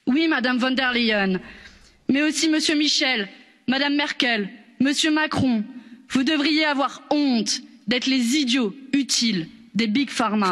Oui, Madame von der Leyen, mais aussi Monsieur Michel, Madame Merkel, Monsieur Macron, vous devriez avoir honte d'être les idiots utiles des Big Pharma.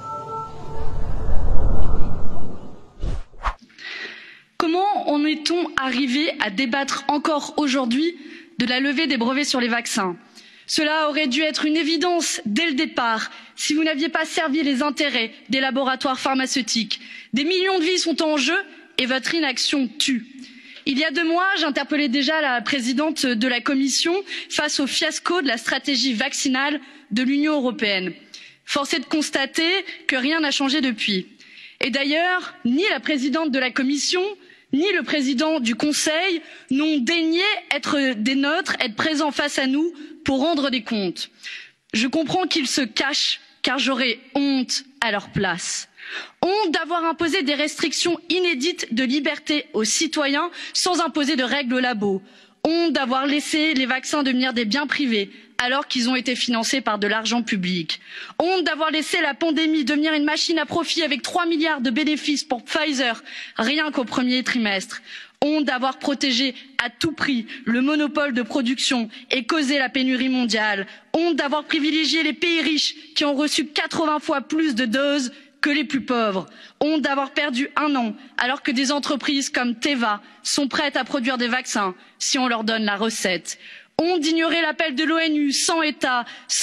Comment en est-on arrivé à débattre encore aujourd'hui de la levée des brevets sur les vaccins? Cela aurait dû être une évidence dès le départ si vous n'aviez pas servi les intérêts des laboratoires pharmaceutiques. Des millions de vies sont en jeu et votre inaction tue. Il y a 2 mois, j'interpellais déjà la présidente de la Commission face au fiasco de la stratégie vaccinale de l'Union européenne. Force est de constater que rien n'a changé depuis. Et d'ailleurs, ni la présidente de la Commission, ni le président du Conseil n'ont daigné être des nôtres, être présents face à nous pour rendre des comptes. Je comprends qu'ils se cachent, car j'aurais honte à leur place. Honte d'avoir imposé des restrictions inédites de liberté aux citoyens sans imposer de règles au labo. Honte d'avoir laissé les vaccins devenir des biens privés alors qu'ils ont été financés par de l'argent public. Honte d'avoir laissé la pandémie devenir une machine à profit avec 3 milliards de bénéfices pour Pfizer rien qu'au premier trimestre. Honte d'avoir protégé à tout prix le monopole de production et causé la pénurie mondiale. Honte d'avoir privilégié les pays riches qui ont reçu 80 fois plus de doses que les plus pauvres. Honte d'avoir perdu 1 an alors que des entreprises comme Teva sont prêtes à produire des vaccins si on leur donne la recette. Honte d'ignorer l'appel de l'ONU, 100 États,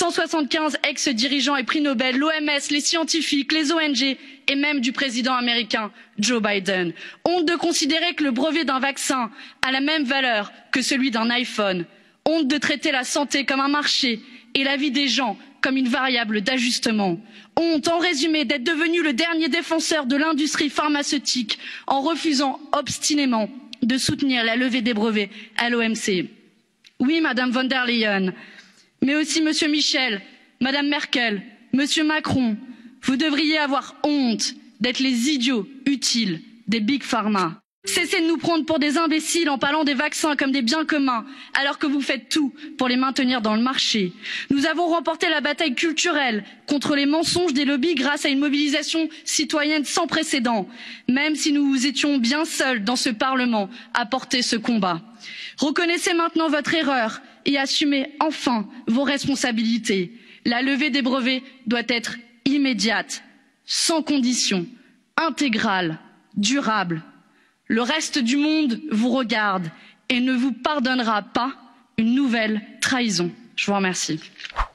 175 ex-dirigeants et prix Nobel, l'OMS, les scientifiques, les ONG et même du président américain Joe Biden. Honte de considérer que le brevet d'un vaccin a la même valeur que celui d'un iPhone. Honte de traiter la santé comme un marché et la vie des gens comme une variable d'ajustement. Honte, en résumé, d'être devenu le dernier défenseur de l'industrie pharmaceutique en refusant obstinément de soutenir la levée des brevets à l'OMC. Oui, Madame von der Leyen, mais aussi Monsieur Michel, Madame Merkel, Monsieur Macron, vous devriez avoir honte d'être les idiots utiles des Big Pharma. Cessez de nous prendre pour des imbéciles en parlant des vaccins comme des biens communs, alors que vous faites tout pour les maintenir dans le marché. Nous avons remporté la bataille culturelle contre les mensonges des lobbies grâce à une mobilisation citoyenne sans précédent, même si nous étions bien seuls dans ce Parlement à porter ce combat. Reconnaissez maintenant votre erreur et assumez enfin vos responsabilités. La levée des brevets doit être immédiate, sans condition, intégrale, durable. Le reste du monde vous regarde et ne vous pardonnera pas une nouvelle trahison. Je vous remercie.